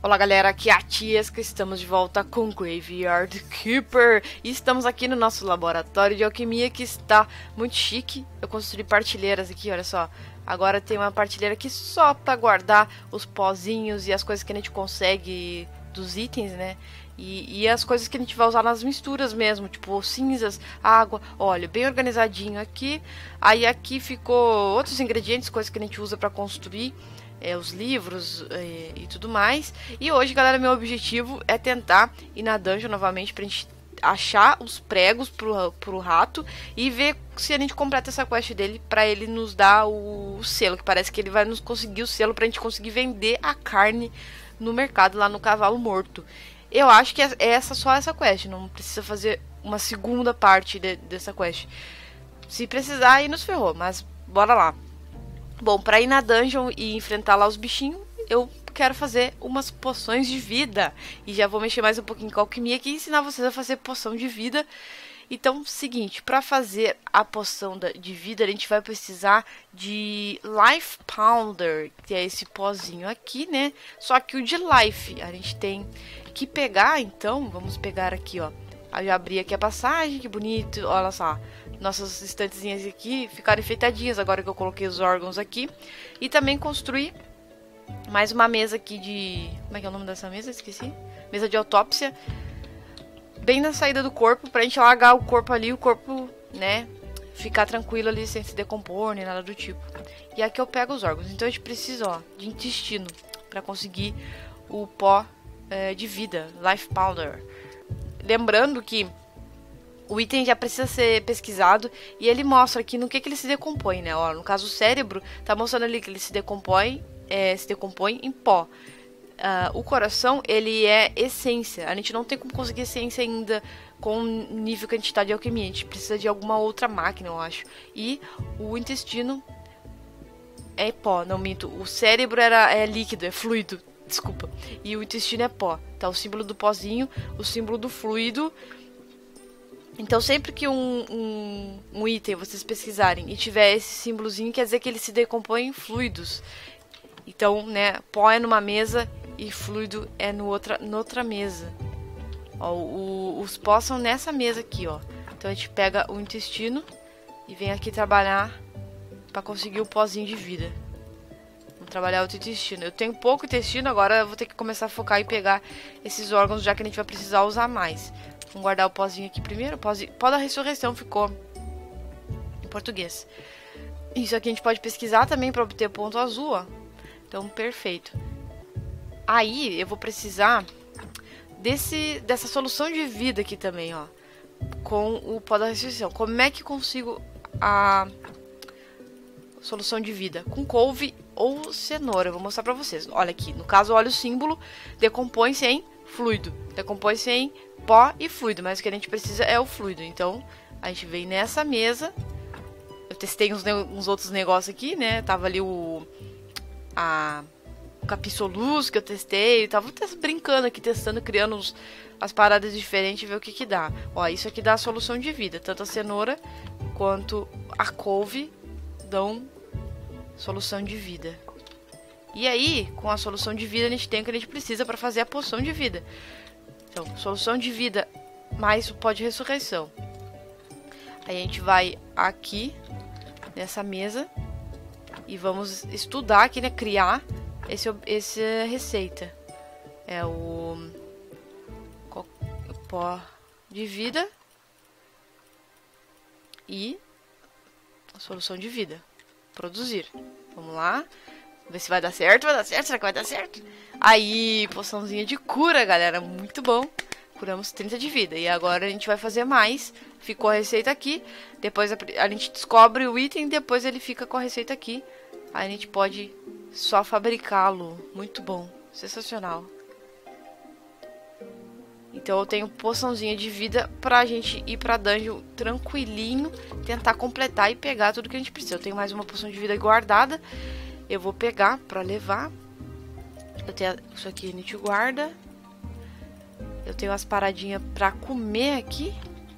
Olá galera, aqui é a Tiesca, estamos de volta com Graveyard Keeper e estamos aqui no nosso laboratório de alquimia que está muito chique. Eu construí partilheiras aqui, olha só. Agora tem uma partilheira aqui só para guardar os pozinhos e as coisas que a gente consegue dos itens, né? E as coisas que a gente vai usar nas misturas mesmo, tipo cinzas, água, óleo, bem organizadinho aqui. Aí aqui ficou outros ingredientes, coisas que a gente usa para construir. Os livros e tudo mais. E hoje, galera, meu objetivo é tentar ir na dungeon novamente pra gente achar os pregos pro rato e ver se a gente completa essa quest dele pra ele nos dar o selo, que parece que ele vai nos conseguir o selo pra gente conseguir vender a carne no mercado lá no Cavalo Morto. Eu acho que é só essa quest, não precisa fazer uma segunda parte dessa quest. Se precisar, aí nos ferrou, mas bora lá. Bom, pra ir na dungeon e enfrentar lá os bichinhos, eu quero fazer umas poções de vida. E já vou mexer mais um pouquinho com a alquimia aqui e ensinar vocês a fazer poção de vida. Então, seguinte, pra fazer a poção de vida, a gente vai precisar de Life Powder, que é esse pozinho aqui, né? Só que o de Life, a gente tem que pegar, então, vamos pegar aqui, ó. Eu já abri aqui a passagem, que bonito, olha só. Nossas estantezinhas aqui ficaram enfeitadinhas agora que eu coloquei os órgãos aqui. E também construí mais uma mesa aqui de... Como é que é o nome dessa mesa? Esqueci. Mesa de autópsia. Bem na saída do corpo, pra gente largar o corpo ali, o corpo, né, ficar tranquilo ali sem se decompor, nem nada do tipo. E aqui eu pego os órgãos. Então a gente precisa, ó, de intestino pra conseguir o pó de vida, Life Powder. Lembrando que o item já precisa ser pesquisado e ele mostra aqui no que ele se decompõe, né? Ó, no caso o cérebro tá mostrando ali que ele se decompõe em pó. O coração, ele é essência. A gente não tem como conseguir essência ainda com o nível que a gente tá de alquimia. A gente precisa de alguma outra máquina, eu acho. E o intestino é pó, não minto. O cérebro é líquido, é fluido, desculpa. E o intestino é pó. Tá o símbolo do pozinho, o símbolo do fluido. Então sempre que um item vocês pesquisarem e tiver esse símbolozinho, quer dizer que ele se decompõe em fluidos. Então, né, pó é numa mesa e fluido é noutra mesa. Ó, os pós são nessa mesa aqui, ó. Então a gente pega o intestino e vem aqui trabalhar para conseguir o pozinho de vida. Vamos trabalhar outro intestino. Eu tenho pouco intestino, agora eu vou ter que começar a focar em pegar esses órgãos, já que a gente vai precisar usar mais. Vamos guardar o pozinho aqui primeiro. Pó da ressurreição ficou em português. Isso aqui a gente pode pesquisar também para obter ponto azul, ó. Então, perfeito. Aí, eu vou precisar dessa solução de vida aqui também, ó. Com o pó da ressurreição. Como é que consigo a solução de vida? Com couve ou cenoura. Eu vou mostrar para vocês. Olha aqui. No caso, olha o símbolo. Decompõe-se em fluido. Decompõe-se em pó e fluido, mas o que a gente precisa é o fluido. Então, a gente vem nessa mesa. Eu testei uns outros negócios aqui, né? Tava ali o Capsoluz que eu testei. Tava brincando aqui, testando, criando as paradas diferentes e ver o que dá. Ó, isso aqui dá a solução de vida. Tanto a cenoura quanto a couve dão solução de vida. E aí, com a solução de vida, a gente tem o que a gente precisa para fazer a poção de vida. Então, solução de vida mais o pó de ressurreição. Aí a gente vai aqui nessa mesa e vamos estudar aqui, né? Criar essa receita. É o pó de vida e a solução de vida. Produzir. Vamos lá. Ver se vai dar certo, será que vai dar certo? Aí, poçãozinha de cura, galera, muito bom. Curamos 30 de vida, e agora a gente vai fazer mais. Ficou a receita aqui, depois a gente descobre o item, depois ele fica com a receita aqui. Aí a gente pode só fabricá-lo, muito bom, sensacional. Então eu tenho poçãozinha de vida pra gente ir pra dungeon tranquilinho, tentar completar e pegar tudo que a gente precisa. Eu tenho mais uma poção de vida guardada. Eu vou pegar pra levar. Eu tenho isso aqui, a gente guarda. Eu tenho as paradinhas pra comer aqui.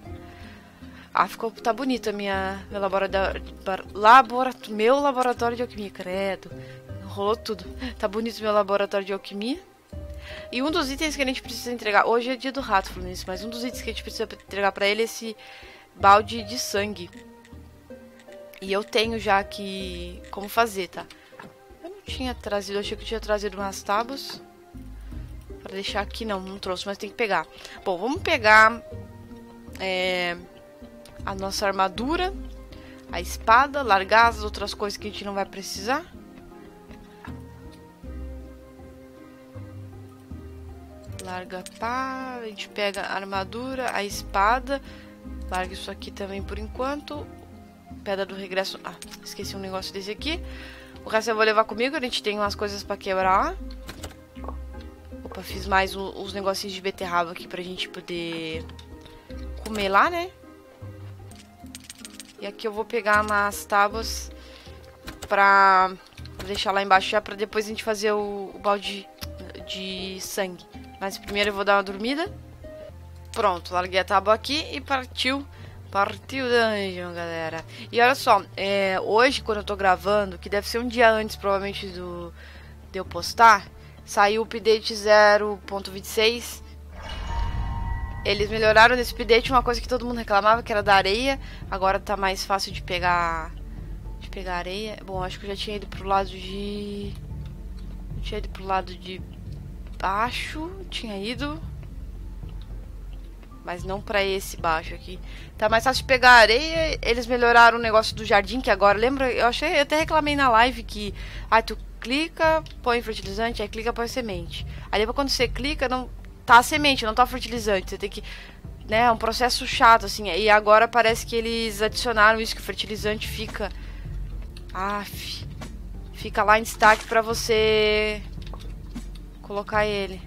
Tá bonito meu laboratório de alquimia, credo. Rolou tudo. Tá bonito meu laboratório de alquimia. E um dos itens que a gente precisa entregar... Hoje é dia do rato, falando isso, mas um dos itens que a gente precisa entregar pra ele é esse balde de sangue. E eu tenho já aqui como fazer, tá? Eu não tinha trazido, eu achei que eu tinha trazido umas tábuas. Pra deixar aqui, não trouxe, mas tem que pegar. Bom, vamos pegar a nossa armadura, a espada, largar as outras coisas que a gente não vai precisar. Larga pá, a gente pega a armadura, a espada, larga isso aqui também por enquanto. Pedra do regresso, esqueci um negócio desse aqui. O resto eu vou levar comigo, a gente tem umas coisas pra quebrar. Opa, fiz mais uns negocinhos de beterraba aqui pra gente poder comer lá, né? E aqui eu vou pegar umas tábuas pra deixar lá embaixo já pra depois a gente fazer o balde de sangue. Mas primeiro eu vou dar uma dormida. Pronto, larguei a tábua aqui e partiu. Partiu o dungeon, galera. E olha só, hoje quando eu tô gravando, que deve ser um dia antes provavelmente de eu postar, saiu o update 0.26. Eles melhoraram nesse update uma coisa que todo mundo reclamava, que era da areia. Agora tá mais fácil de pegar areia. Bom, acho que eu já tinha ido pro lado de... Eu tinha ido pro lado de baixo, tinha ido, mas não pra esse baixo aqui. Tá mais fácil de pegar areia. Eles melhoraram o negócio do jardim, que agora, lembra? Eu até reclamei na live que tu clica, põe fertilizante, aí clica, põe semente. Aí depois quando você clica, não tá a semente, não tá o fertilizante. Você tem que, né, é um processo chato assim. E agora parece que eles adicionaram isso, que o fertilizante fica fica lá em destaque pra você colocar ele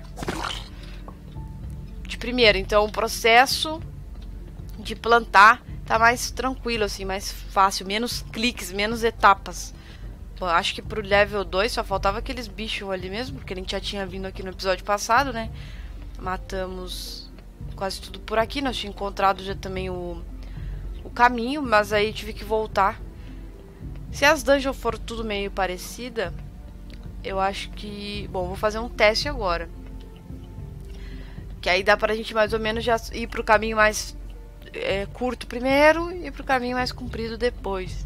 de primeiro. Então o processo de plantar tá mais tranquilo assim, mais fácil, menos cliques, menos etapas. Bom, acho que pro level 2 só faltava aqueles bichos ali mesmo, porque a gente já tinha vindo aqui no episódio passado, né? Matamos quase tudo por aqui. Nós tínhamos encontrado já também o caminho, mas aí tive que voltar. Se as dungeons for tudo meio parecida, eu acho que... Bom, vou fazer um teste agora. Que aí dá pra gente mais ou menos já ir pro caminho mais curto primeiro e pro caminho mais comprido depois.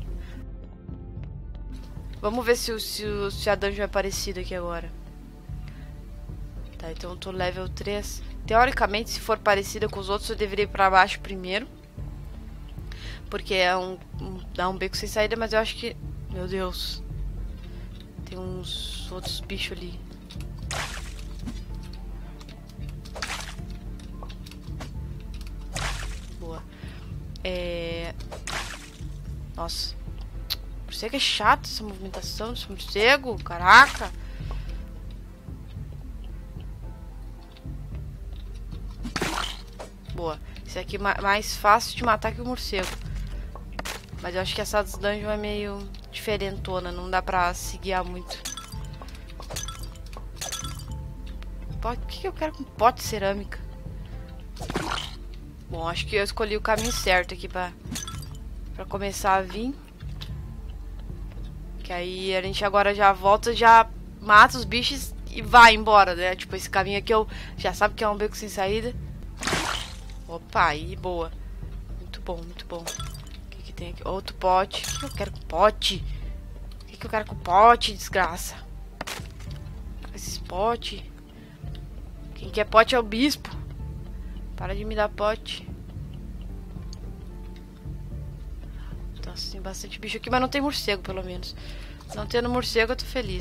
Vamos ver se a dungeon é parecida aqui agora. Tá, então eu tô level 3. Teoricamente, se for parecida com os outros, eu deveria ir pra baixo primeiro. Porque dá um beco sem saída, mas eu acho que... Meu Deus. Tem uns outros bichos ali. Boa. Nossa. Morcego é chato essa movimentação desse morcego. Caraca. Boa. Esse aqui é mais fácil de matar que o morcego. Mas eu acho que essa dungeon é meio diferentona. Não dá pra se guiar muito. O que eu quero com pote de cerâmica? Bom, acho que eu escolhi o caminho certo aqui pra começar a vir. Que aí a gente agora já volta, já mata os bichos e vai embora, né? Tipo, esse caminho aqui eu já sabe que é um beco sem saída. Opa, aí, boa. Muito bom, muito bom. O que tem aqui? Outro pote. O que eu quero com pote? O que eu quero com pote, desgraça? Esses potes. Quem quer pote é o bispo. Para de me dar pote. Nossa, tem bastante bicho aqui, mas não tem morcego, pelo menos. Não tendo morcego, eu tô feliz.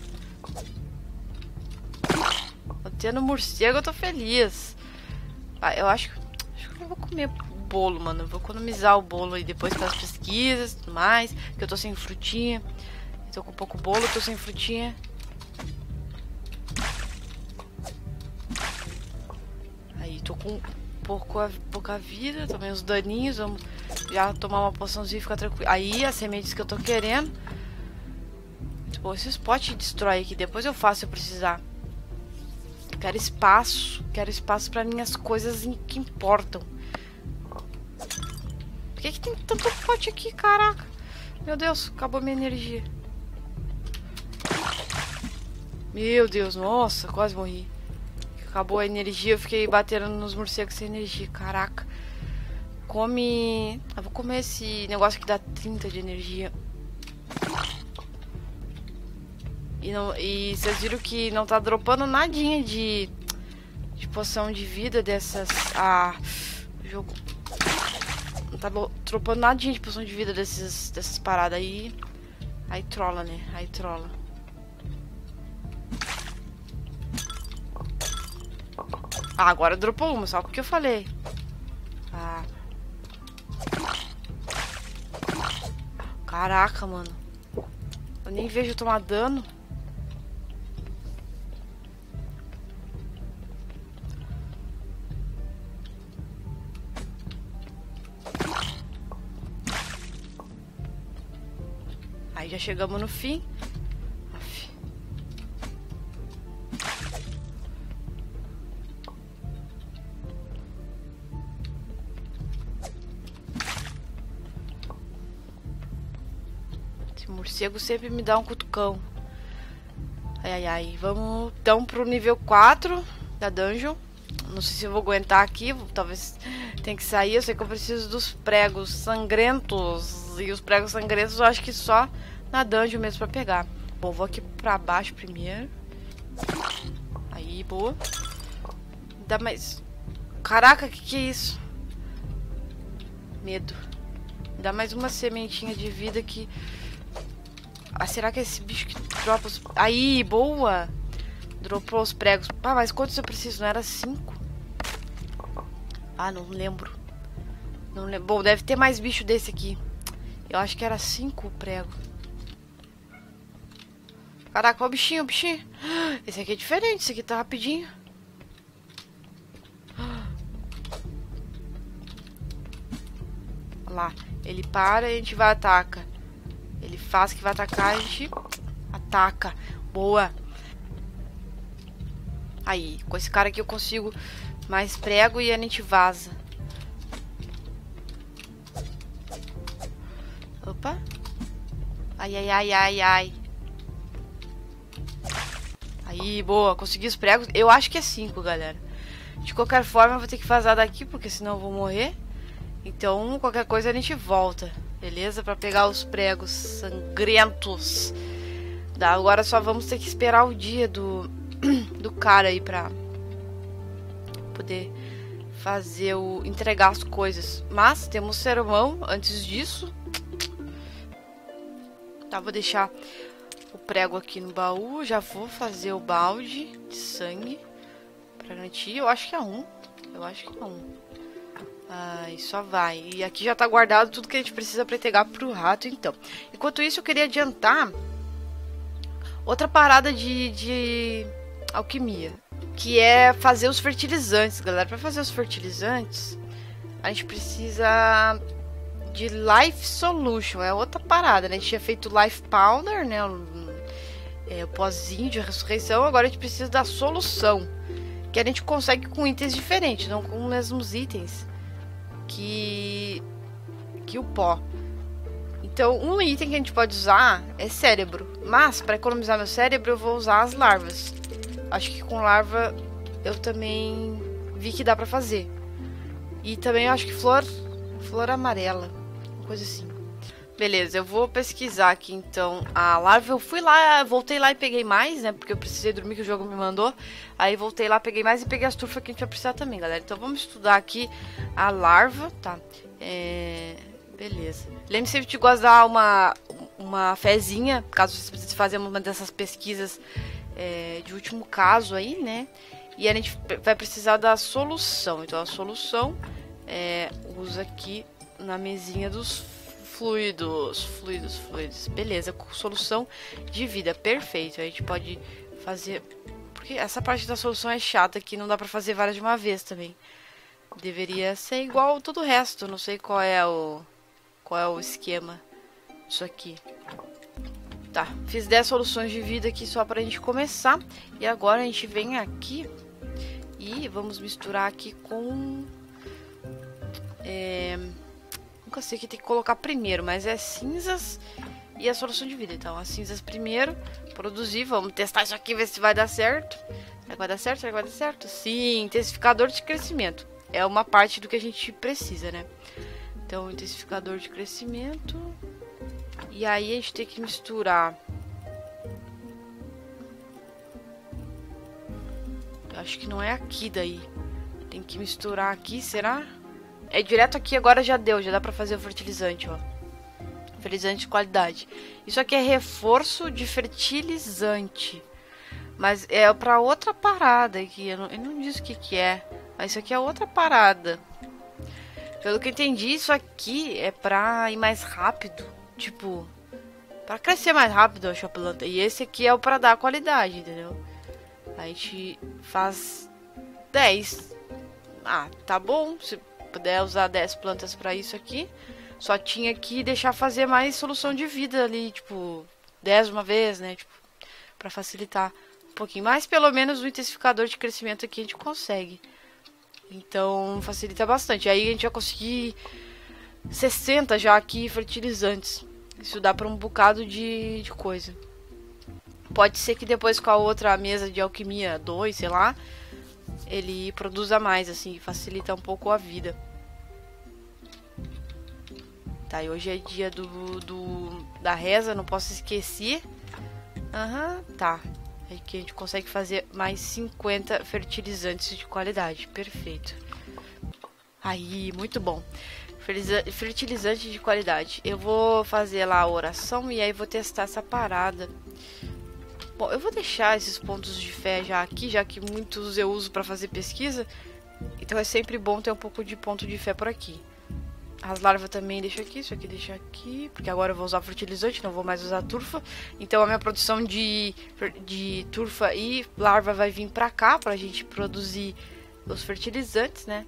Não tendo morcego, eu tô feliz. Eu acho que eu vou comer bolo, mano. Eu vou economizar o bolo aí depois para as pesquisas e tudo mais. Que eu tô sem frutinha. Eu tô com pouco bolo, eu tô sem frutinha. Aí, tô com pouca vida. Tomei uns daninhos. Vamos já tomar uma poçãozinha e ficar tranquilo. Aí, as sementes que eu tô querendo. Muito bom. Esses potes destrói aqui. Depois eu faço se eu precisar. Quero espaço. Quero espaço para minhas coisas que importam. Por que tem tanto pote aqui, caraca? Meu Deus, acabou minha energia. Meu Deus, nossa, quase morri. acabou a energia, eu fiquei batendo nos morcegos sem energia. Caraca. Come... Eu vou comer esse negócio que dá 30 de energia. E vocês viram que não tá dropando nadinha de poção de vida dessas... Ah, o jogo... Não tá dropando nadinha de poção de vida dessas paradas aí. Aí trola, né? Aí trola. Ah, agora dropou uma, só porque eu falei. Ah. Caraca, mano. Eu nem vejo tomar dano. Aí já chegamos no fim. Aff. Esse morcego sempre me dá um cutucão. Ai, ai, ai. Vamos então pro nível 4 da dungeon. Não sei se eu vou aguentar aqui. Talvez tenha que sair. Eu sei que eu preciso dos pregos sangrentos. E os pregos sangrentos eu acho que só na dungeon mesmo pra pegar. Bom, vou aqui pra baixo primeiro. Aí, boa. Dá mais... Caraca, que é isso? Medo. Dá mais uma sementinha de vida aqui. Ah, será que é esse bicho que dropa os... Aí, boa! Dropou os pregos. Ah, mas quantos eu preciso? Não era 5? Ah, não lembro. Não lembro. Bom, deve ter mais bicho desse aqui. Eu acho que era 5 o prego. Caraca, ó o bichinho, o bichinho. Esse aqui é diferente, esse aqui tá rapidinho. Olha lá, ele para e a gente vai ataca. Ele faz que vai atacar, a gente ataca. Boa. Aí, com esse cara aqui eu consigo mais prego e a gente vaza. Opa. Ai, ai, ai, ai, ai. Aí, boa, consegui os pregos. Eu acho que é 5, galera. De qualquer forma, eu vou ter que vazar daqui, porque senão eu vou morrer. Então, qualquer coisa a gente volta. Beleza? Pra pegar os pregos sangrentos. Agora só vamos ter que esperar o dia do cara aí pra poder fazer entregar as coisas. Mas temos sermão antes disso. Tá, vou deixar o prego aqui no baú. Já vou fazer o balde de sangue pra garantir. Eu acho que é 1. Eu acho que é 1. Ai, só vai. E aqui já tá guardado tudo que a gente precisa pra entregar pro rato, então. Enquanto isso, eu queria adiantar outra parada de alquimia, que é fazer os fertilizantes, galera. Pra fazer os fertilizantes, a gente precisa de Life Solution. É outra parada, né? A gente tinha feito Life Powder, né? O pozinho de ressurreição. Agora a gente precisa da solução, que a gente consegue com itens diferentes, não com os mesmos itens que o pó. Então, um item que a gente pode usar é cérebro. Mas, para economizar meu cérebro, eu vou usar as larvas. Acho que com larva eu também vi que dá pra fazer. E também eu acho que flor amarela, uma coisa assim. Beleza, eu vou pesquisar aqui então a larva. Eu fui lá, voltei lá e peguei mais, né? Porque eu precisei dormir, que o jogo me mandou. Aí voltei lá, peguei mais e peguei as turfas que a gente vai precisar também, galera. Então vamos estudar aqui a larva, tá? Beleza. Lembre sempre de guardar uma fezinha, caso você precise fazer uma dessas pesquisas de último caso aí, né? E a gente vai precisar da solução. Então a solução usa aqui na mesinha dos fluidos. Beleza, solução de vida, perfeito. A gente pode fazer... Porque essa parte da solução é chata, que não dá pra fazer várias de uma vez também. Deveria ser igual todo o resto. Não sei qual é o esquema disso aqui. Tá, fiz 10 soluções de vida aqui só pra gente começar. E agora a gente vem aqui e vamos misturar aqui com... Nunca sei o que tem que colocar primeiro, mas é cinzas e a solução de vida. Então, as cinzas primeiro, produzir, vamos testar isso aqui, ver se vai dar certo. Será que vai dar certo? Será que vai dar certo? Sim, intensificador de crescimento. É uma parte do que a gente precisa, né? Então, intensificador de crescimento. E aí a gente tem que misturar. Eu acho que não é aqui daí. Tem que misturar aqui, será? É direto aqui, agora já deu. Já dá pra fazer o fertilizante, ó. Fertilizante de qualidade. Isso aqui é reforço de fertilizante. Mas é pra outra parada aqui. Eu não disse o que é. Mas isso aqui é outra parada. Pelo que eu entendi, isso aqui é pra ir mais rápido. Tipo, pra crescer mais rápido, eu acho, a planta. E esse aqui é o pra dar qualidade, entendeu? A gente faz 10. Ah, tá bom. Se puder usar 10 plantas pra isso aqui. Só tinha que deixar fazer mais solução de vida ali, tipo, 10 uma vez, né? Tipo, pra facilitar um pouquinho. Mas pelo menos o intensificador de crescimento aqui a gente consegue. Então facilita bastante. Aí a gente vai conseguir 60 já aqui fertilizantes. Isso dá pra um bocado de coisa. Pode ser que depois com a outra mesa de alquimia 2, sei lá, ele produza mais, assim, facilita um pouco a vida. Tá, e hoje é dia da reza, não posso esquecer. Aham, tá. Aqui a gente consegue fazer mais 50 fertilizantes de qualidade. Perfeito. Aí, muito bom. Fertilizante de qualidade. Eu vou fazer lá a oração e aí vou testar essa parada. Bom, eu vou deixar esses pontos de fé já aqui, já que muitos eu uso para fazer pesquisa. Então é sempre bom ter um pouco de ponto de fé por aqui. As larvas também deixo aqui, isso aqui deixa aqui, porque agora eu vou usar fertilizante, não vou mais usar turfa. Então a minha produção de turfa e larva vai vir pra cá, pra gente produzir os fertilizantes, né?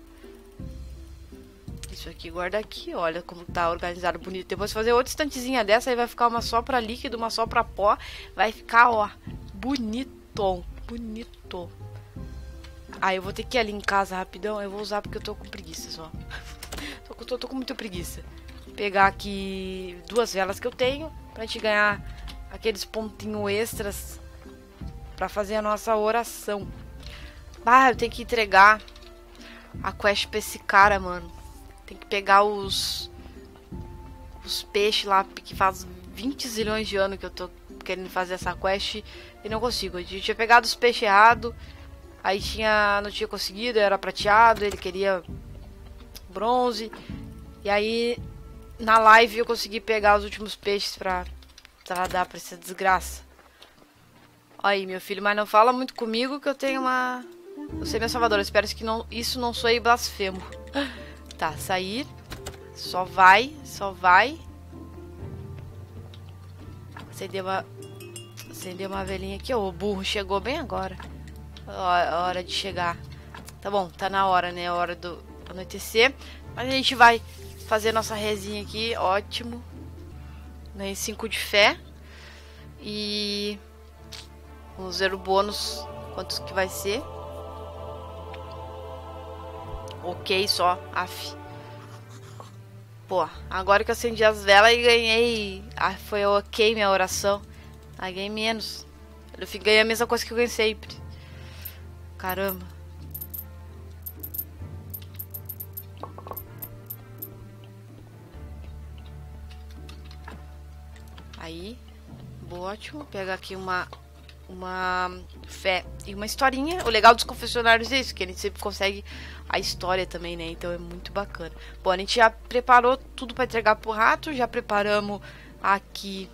Isso aqui guarda aqui, olha como tá organizado, bonito. Depois fazer outra estantezinha dessa, aí vai ficar uma só pra líquido, uma só pra pó. Vai ficar, ó, bonito, bonito. Aí eu vou ter que ir ali em casa rapidão, eu vou usar porque eu tô com preguiça só. Tô com muita preguiça. Pegar aqui 2 velas que eu tenho pra gente ganhar aqueles pontinhos extras pra fazer a nossa oração. Ah, eu tenho que entregar a quest pra esse cara, mano. Tem que pegar os peixes lá que faz 20 zilhões de anos que eu tô querendo fazer essa quest e não consigo. Eu tinha pegado os peixes errado, aí não tinha conseguido, era prateado, ele queria bronze. E aí na live eu consegui pegar os últimos peixes pra dar pra essa desgraça. Aí, meu filho, mas não fala muito comigo que eu tenho uma... Você é meu salvador, eu espero que isso não soe blasfemo. Tá, sair. Só vai. Acender uma velhinha aqui. O burro chegou bem agora. Hora de chegar. Tá bom, tá na hora, né? Hora do anoitecer. Mas a gente vai fazer nossa rezinha aqui, ótimo. Ganhei 5 de fé. E vamos ver o bônus, quantos que vai ser. Ok, só, af. Pô, agora que eu acendi as velas e ganhei. Ah, foi ok minha oração. Aí ganhei menos. Eu ganhei a mesma coisa que eu ganhei sempre. Caramba. Aí, ótimo. Pega aqui uma fé e uma historinha. O legal dos confessionários é isso, que a gente sempre consegue a história também, né? Então é muito bacana. Bom, a gente já preparou tudo para entregar pro rato. Já preparamos aqui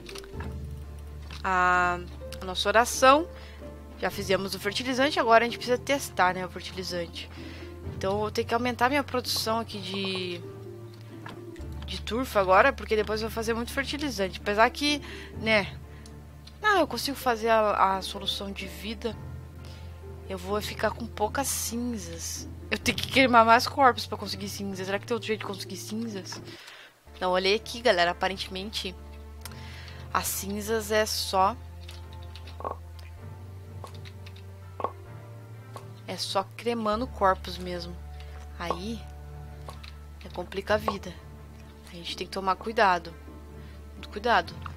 a nossa oração. Já fizemos o fertilizante. Agora a gente precisa testar, né, o fertilizante. Então eu vou ter que aumentar minha produção aqui de turfa agora, porque depois eu vou fazer muito fertilizante. Apesar que, né, não, eu consigo fazer a solução de vida. Eu vou ficar com poucas cinzas. Eu tenho que queimar mais corpos pra conseguir cinzas. Será que tem outro jeito de conseguir cinzas? Não, olhei aqui, galera. Aparentemente, as cinzas é só cremando corpos mesmo. Aí complica a vida. A gente tem que tomar cuidado. Muito cuidado.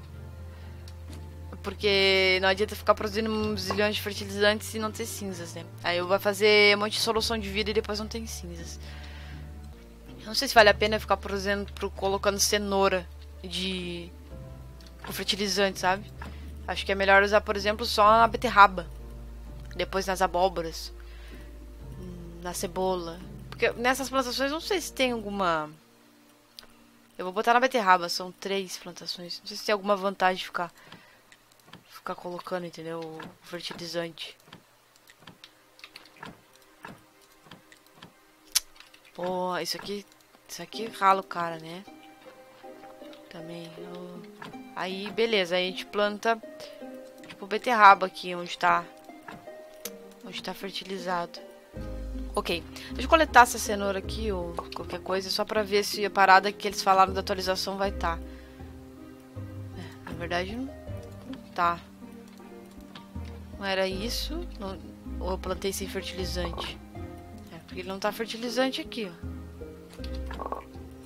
Porque não adianta ficar produzindo zilhões de fertilizantes e não ter cinzas, né? Aí eu vou fazer um monte de solução de vida e depois não tem cinzas. Eu não sei se vale a pena ficar produzindo, colocando cenoura com fertilizante, sabe? Acho que é melhor usar, por exemplo, só na beterraba. Depois nas abóboras. Na cebola. Porque nessas plantações não sei se tem alguma... Eu vou botar na beterraba, são 3 plantações. Não sei se tem alguma vantagem de ficar colocando, entendeu? O fertilizante. Pô, isso aqui rala o cara, né? Também. Aí, beleza. Aí a gente planta, tipo, beterraba aqui, onde tá fertilizado. Ok. Deixa eu coletar essa cenoura aqui, ou qualquer coisa, só pra ver se a parada que eles falaram da atualização vai estar. Na verdade, não tá. Não era isso? Não, ou eu plantei sem fertilizante? Porque ele não tá fertilizante aqui, ó.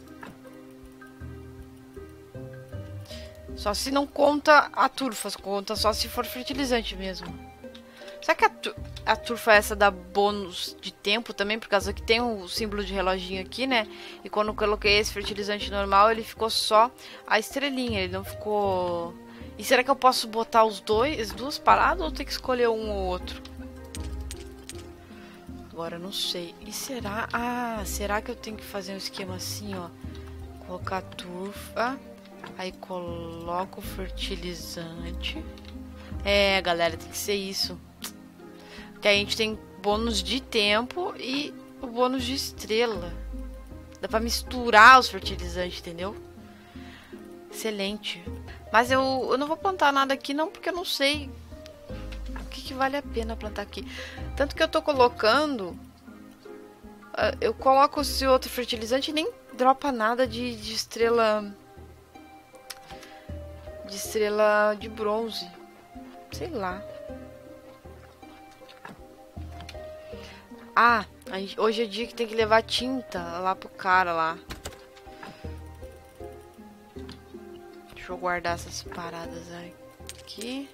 Só se não conta a turfa, conta só se for fertilizante mesmo. Será que a turfa essa dá bônus de tempo também? Por causa que tem o símbolo de reloginho aqui, né? E quando eu coloquei esse fertilizante normal, ele ficou só a estrelinha, ele não ficou... E será que eu posso botar as duas paradas ou tem que escolher um ou outro? Agora eu não sei. E será... Ah, será que eu tenho que fazer um esquema assim, ó? Colocar a turfa... Aí coloco o fertilizante. É, galera, tem que ser isso. Que aí a gente tem bônus de tempo e o bônus de estrela. Dá pra misturar os fertilizantes, entendeu? Excelente. Mas eu não vou plantar nada aqui não, porque eu não sei o que vale a pena plantar aqui. Tanto que eu tô colocando... Eu coloco esse outro fertilizante e nem dropa nada de estrela... De estrela de bronze. Sei lá. Ah, hoje é dia que tem que levar tinta lá pro cara lá. Deixa eu guardar essas paradas aqui.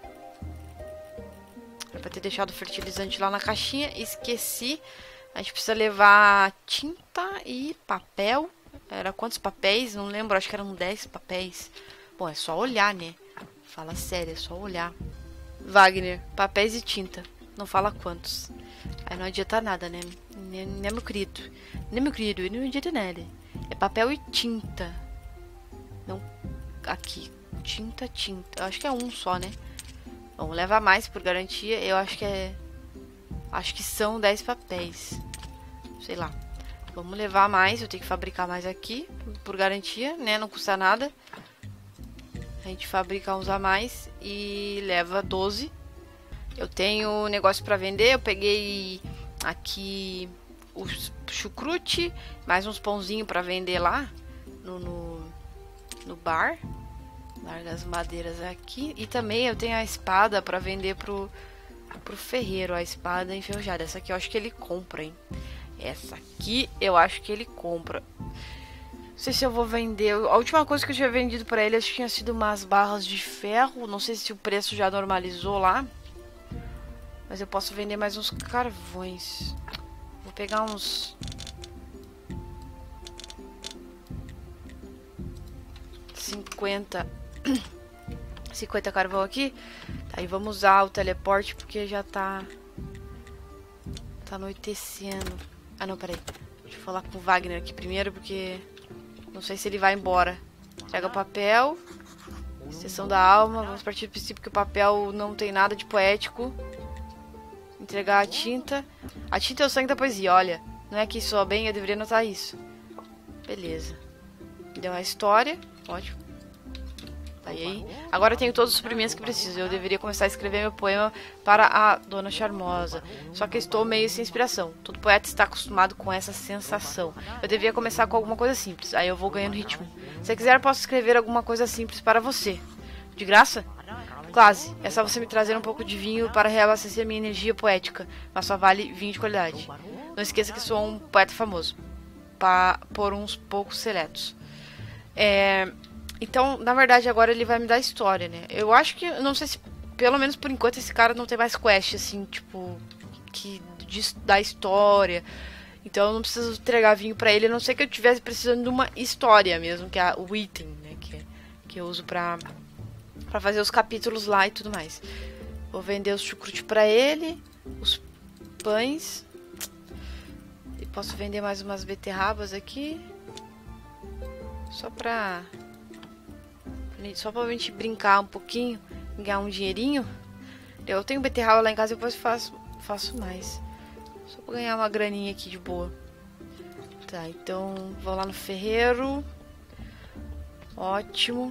Era pra ter deixado o fertilizante lá na caixinha. Esqueci. A gente precisa levar tinta e papel. Era quantos papéis? Não lembro, acho que eram 10 papéis. Bom, é só olhar, né? Fala sério, é só olhar. Wagner, papéis e tinta. Não fala quantos. Aí não adianta nada, né? Né, meu querido? Né, meu querido? Não adianta nada. É papel e tinta. Não, aqui. Tinta. Eu acho que é um só, né? Vamos levar mais por garantia. Eu acho que é... Acho que são 10 papéis. Sei lá. Vamos levar mais. Eu tenho que fabricar mais aqui. Por garantia, né? Não custa nada. A gente fabrica uns a mais e leva 12. Eu tenho negócio pra vender. Eu peguei aqui o chucrute, mais uns pãozinhos pra vender lá no bar. Larga as madeiras aqui. E também eu tenho a espada pra vender pro ferreiro. A espada enferrujada. Essa aqui eu acho que ele compra, hein? Essa aqui eu acho que ele compra. Não sei se eu vou vender. A última coisa que eu tinha vendido pra ele acho que tinha sido umas barras de ferro. Não sei se o preço já normalizou lá. Mas eu posso vender mais uns carvões. Vou pegar uns... 50 carvão aqui. Aí vamos usar o teleporte porque já tá anoitecendo. Ah não, peraí. Deixa eu falar com o Wagner aqui primeiro porque... Não sei se ele vai embora. Pega o papel. Sessão da alma. Vamos partir do princípio que o papel não tem nada de poético. Entregar a tinta. A tinta é o sangue da poesia, olha. Não é que soa bem, eu deveria notar isso. Beleza. Deu a história. Ótimo. Tá aí. Agora eu tenho todos os suprimentos que preciso. Eu deveria começar a escrever meu poema para a Dona Charmosa. Só que estou meio sem inspiração. Todo poeta está acostumado com essa sensação. Eu deveria começar com alguma coisa simples. Aí eu vou ganhando ritmo. Se quiser, posso escrever alguma coisa simples para você. De graça? Quase. É só você me trazer um pouco de vinho para reabastecer minha energia poética. Mas só vale vinho de qualidade. Não esqueça que sou um poeta famoso. Por uns poucos seletos. Então, na verdade, agora ele vai me dar história, né? Eu acho que, não sei se, pelo menos por enquanto, esse cara não tem mais quest, assim, tipo, que da história. Então eu não preciso entregar vinho pra ele, a não ser que eu estivesse precisando de uma história mesmo, que é o item, né? Que eu uso pra fazer os capítulos lá e tudo mais. Vou vender os chucrute pra ele, os pães. E posso vender mais umas beterrabas aqui. Só pra gente brincar um pouquinho, ganhar um dinheirinho. Eu tenho beterraba lá em casa e depois faço mais. Só pra ganhar uma graninha aqui de boa. Tá, então vou lá no ferreiro. Ótimo.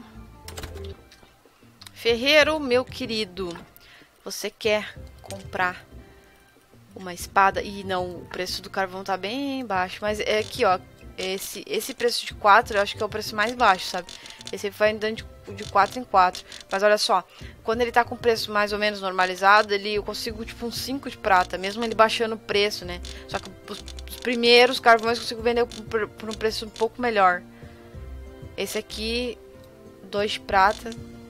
Ferreiro, meu querido, você quer comprar uma espada? Ih, não, o preço do carvão tá bem baixo. Mas é aqui, ó. Esse preço de 4 eu acho que é o preço mais baixo, sabe? Esse vai andando de 4 em 4. Mas olha só, quando ele tá com o preço mais ou menos normalizado, eu consigo tipo uns 5 de prata, mesmo ele baixando o preço, né? Só que os primeiros carvões eu consigo vender por um preço um pouco melhor. Esse aqui, 2 de prata.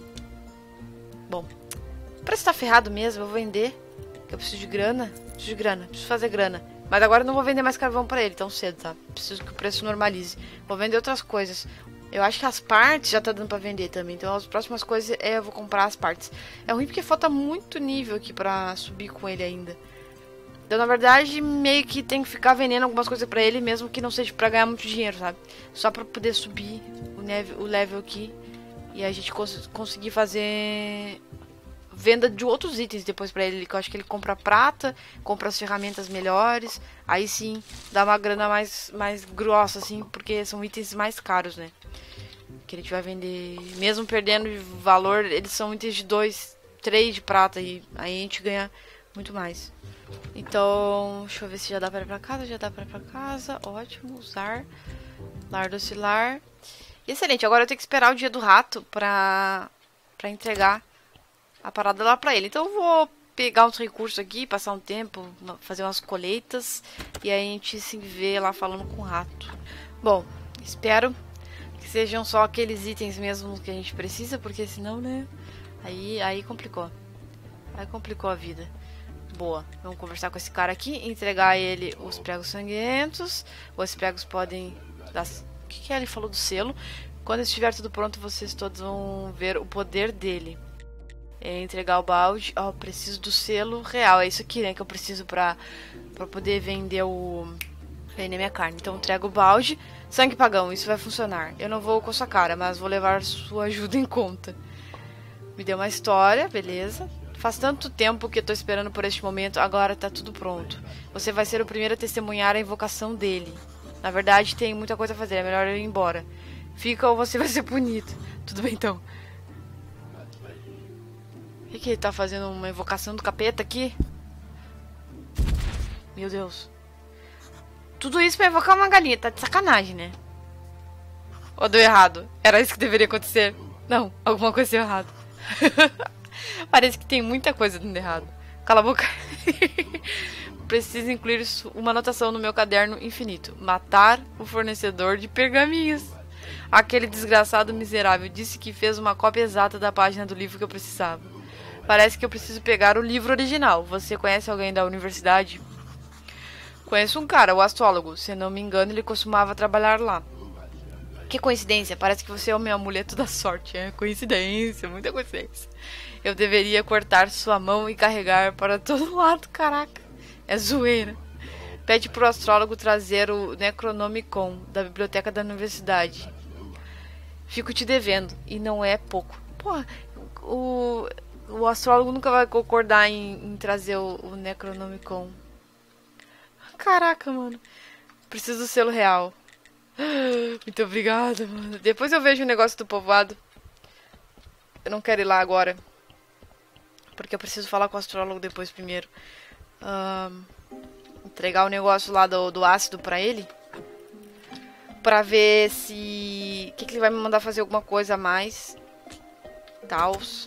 Bom, o preço tá ferrado mesmo, eu vou vender. Que eu preciso de grana. Preciso fazer grana. Mas agora eu não vou vender mais carvão pra ele tão cedo, tá? Preciso que o preço normalize. Vou vender outras coisas. Eu acho que as partes já tá dando pra vender também. Então as próximas coisas eu vou comprar as partes. É ruim porque falta muito nível aqui pra subir com ele ainda. Então na verdade meio que tem que ficar vendendo algumas coisas pra ele, mesmo que não seja pra ganhar muito dinheiro, sabe? Só pra poder subir o level aqui. E a gente conseguir fazer venda de outros itens depois pra ele, que eu acho que ele compra prata, compra as ferramentas melhores, aí sim dá uma grana mais grossa, assim, porque são itens mais caros, né? Que a gente vai vender, mesmo perdendo de valor, eles são itens de 2, 3 de prata, e aí a gente ganha muito mais. Então, deixa eu ver se já dá pra ir pra casa, já dá pra ir pra casa, ótimo, usar, lar docilar. Excelente, agora eu tenho que esperar o dia do rato pra entregar a parada lá pra ele. Então eu vou pegar uns recursos aqui, passar um tempo, fazer umas colheitas e aí a gente se vê lá falando com o rato. Bom, espero que sejam só aqueles itens mesmo que a gente precisa, porque senão, né, aí complicou. Aí complicou a vida. Boa, vamos conversar com esse cara aqui, entregar a ele os pregos sanguentos. Os pregos podem dar... O que ele falou do selo? Quando estiver tudo pronto, vocês todos vão ver o poder dele. Entregar o balde. Ó, preciso do selo real. É isso aqui, né, que eu preciso pra poder vender minha carne. Então entrego o balde. Sangue pagão, isso vai funcionar. Eu não vou com a sua cara, mas vou levar sua ajuda em conta. Me deu uma história, beleza. Faz tanto tempo que eu tô esperando por este momento, agora tá tudo pronto. Você vai ser o primeiro a testemunhar a invocação dele. Na verdade, tem muita coisa a fazer, é melhor eu ir embora. Fica ou você vai ser punido. Tudo bem, então. O que ele tá fazendo? Uma invocação do capeta aqui? Meu Deus. Tudo isso pra invocar uma galinha. Tá de sacanagem, né? Ou deu errado? Era isso que deveria acontecer? Não, alguma coisa deu errado. Parece que tem muita coisa dando errado. Cala a boca. Preciso incluir uma anotação no meu caderno infinito. Matar o fornecedor de pergaminhos. Aquele desgraçado miserável disse que fez uma cópia exata da página do livro que eu precisava. Parece que eu preciso pegar o livro original. Você conhece alguém da universidade? Conheço um cara, o astrólogo. Se não me engano, ele costumava trabalhar lá. Que coincidência, parece que você é o meu amuleto da sorte. É coincidência, muita coincidência. Eu deveria cortar sua mão e carregar para todo lado, caraca. É zoeira. Pede pro astrólogo trazer o Necronomicon da biblioteca da universidade. Fico te devendo, e não é pouco. Porra, o astrólogo nunca vai concordar em trazer o Necronomicon. Caraca, mano. Preciso do selo real. Muito obrigada, mano. Depois eu vejo o negócio do povoado. Eu não quero ir lá agora. Porque eu preciso falar com o astrólogo depois primeiro. Entregar o negócio lá do ácido pra ele. Pra ver se... que ele vai me mandar fazer alguma coisa a mais. Tals.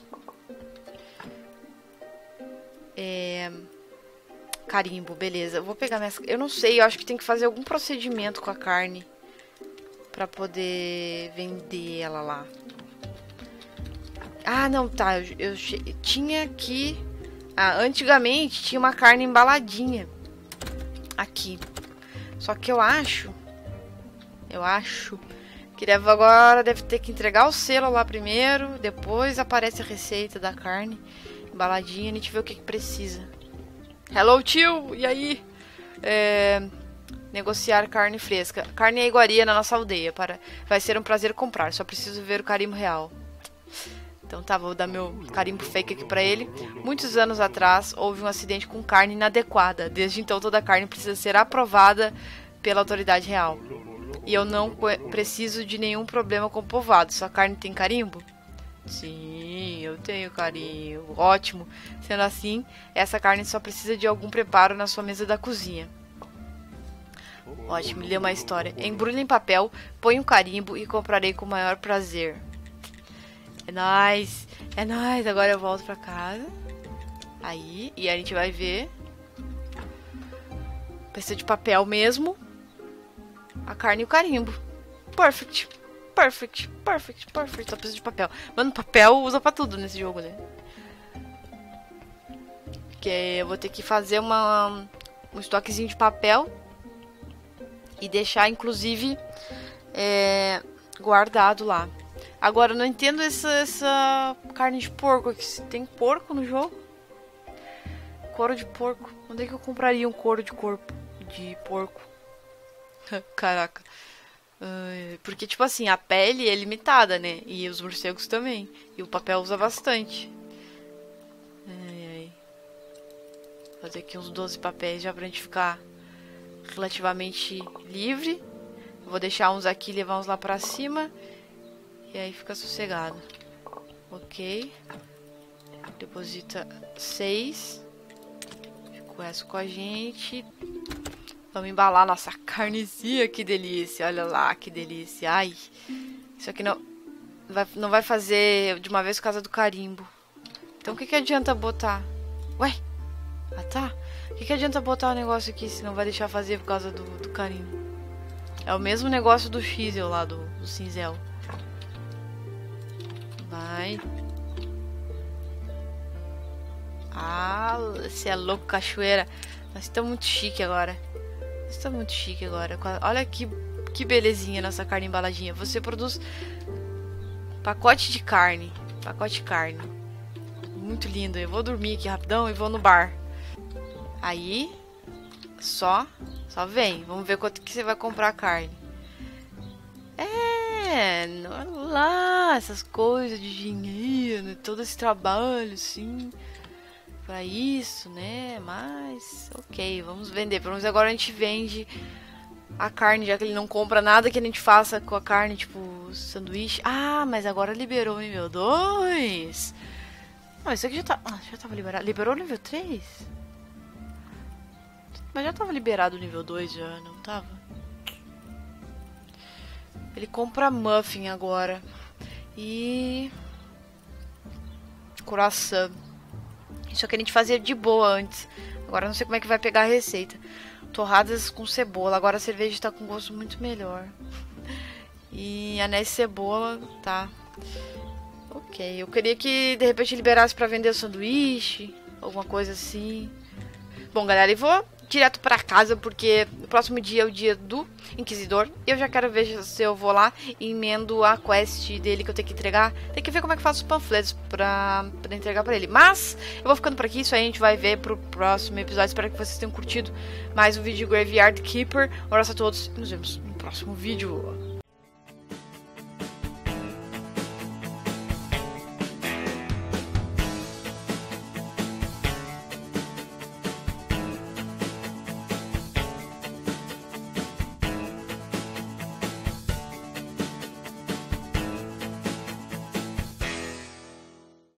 Carimbo, beleza. Eu vou pegar minhas... Eu não sei, eu acho que tem que fazer algum procedimento com a carne. Pra poder vender ela lá. Ah, não, tá. Tinha aqui... Ah, antigamente tinha uma carne embaladinha. Aqui. Só que eu acho... que agora deve ter que entregar o selo lá primeiro. Depois aparece a receita da carne embaladinha. A gente vê o que precisa. Hello, tio! E aí? Negociar carne fresca. Carne é iguaria na nossa aldeia. Vai ser um prazer comprar. Só preciso ver o carimbo real. Então tá, vou dar meu carimbo fake aqui pra ele. Muitos anos atrás, houve um acidente com carne inadequada. Desde então, toda a carne precisa ser aprovada pela autoridade real. E eu não preciso de nenhum problema com o povoado. Sua carne tem carimbo? Sim, eu tenho carimbo. Ótimo. Sendo assim, essa carne só precisa de algum preparo na sua mesa da cozinha. Ótimo, lê uma história. Embrulhe em papel, põe um carimbo e comprarei com o maior prazer. É nóis. É nóis. Agora eu volto pra casa. Aí, e a gente vai ver. Precisa de papel mesmo. A carne e o carimbo. Perfect. Perfect. Perfect. Perfect. Só precisa de papel. Mano, papel usa pra tudo nesse jogo, né? Porque eu vou ter que fazer um estoquezinho de papel. E deixar, inclusive, guardado lá. Agora, eu não entendo essa carne de porco aqui. Se tem porco no jogo? Couro de porco. Onde é que eu compraria um couro de porco? Caraca. Porque, tipo assim, a pele é limitada, né? E os morcegos também. E o papel usa bastante. Vou fazer aqui uns 12 papéis já pra gente ficar relativamente livre. Vou deixar uns aqui e levar uns lá pra cima. E aí fica sossegado. Ok. Deposita 6. Ficou essa com a gente. Vamos embalar nossa carnezinha. Que delícia. Olha lá, que delícia. Ai. Isso aqui não vai fazer de uma vez por causa do carimbo. Então o que adianta botar? Ué? Ah, tá. O que adianta botar o negócio aqui se não vai deixar fazer por causa do carimbo? É o mesmo negócio do Xisel lá, do cinzel. Vai. Ah, você é louco, cachoeira. Nós estamos muito chique agora. Olha que belezinha nossa carne embaladinha. Você produz pacote de carne. Muito lindo. Eu vou dormir aqui rapidão e vou no bar. Aí, só vem. Vamos ver quanto que você vai comprar a carne. Olha lá, essas coisas de dinheiro, todo esse trabalho, assim, pra isso, né? Mas, ok, vamos vender. Pelo menos agora a gente vende a carne, já que ele não compra nada que a gente faça com a carne, tipo sanduíche. Ah, mas agora liberou o nível 2. Não, isso aqui já tava liberado. Liberou o nível 3? Mas já tava liberado o nível 2 já, não tava? Ele compra muffin agora. E... croissant. Isso que a gente fazia de boa antes. Agora eu não sei como é que vai pegar a receita. Torradas com cebola. Agora a cerveja tá com gosto muito melhor. E anéis de cebola, tá. Ok, eu queria que de repente liberasse pra vender sanduíche. Alguma coisa assim. Bom, galera, eu vou direto pra casa, porque o próximo dia é o dia do Inquisidor. Eu já quero ver se eu vou lá e emendo a quest dele que eu tenho que entregar. Tem que ver como é que faço os panfletos pra entregar pra ele. Mas eu vou ficando por aqui, isso aí a gente vai ver pro próximo episódio. Espero que vocês tenham curtido mais um vídeo de Graveyard Keeper. Um abraço a todos e nos vemos no próximo vídeo.